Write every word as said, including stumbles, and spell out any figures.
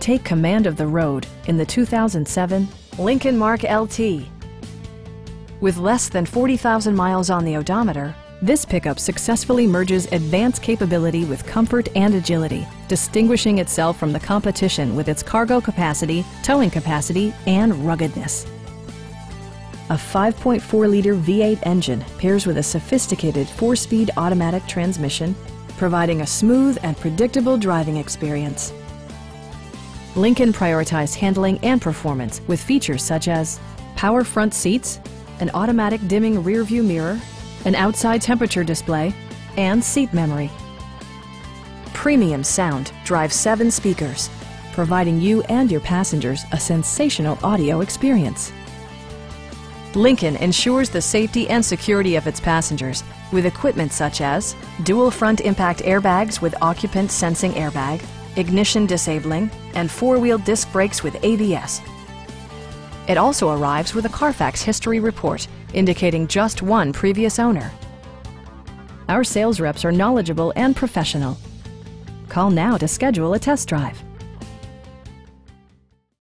Take command of the road in the two thousand seven Lincoln Mark L T. With less than forty thousand miles on the odometer, this pickup successfully merges advanced capability with comfort and agility, distinguishing itself from the competition with its cargo capacity, towing capacity, and ruggedness. A five point four liter V eight engine pairs with a sophisticated four-speed automatic transmission, providing a smooth and predictable driving experience. Lincoln prioritized handling and performance with features such as power front seats, an automatic dimming rear-view mirror, an outside temperature display, and seat memory. Premium sound drives seven speakers, providing you and your passengers a sensational audio experience. Lincoln ensures the safety and security of its passengers with equipment such as dual front impact airbags with occupant sensing airbag, ignition disabling, and four-wheel disc brakes with A B S. It also arrives with a Carfax history report indicating just one previous owner. Our sales reps are knowledgeable and professional. Call now to schedule a test drive.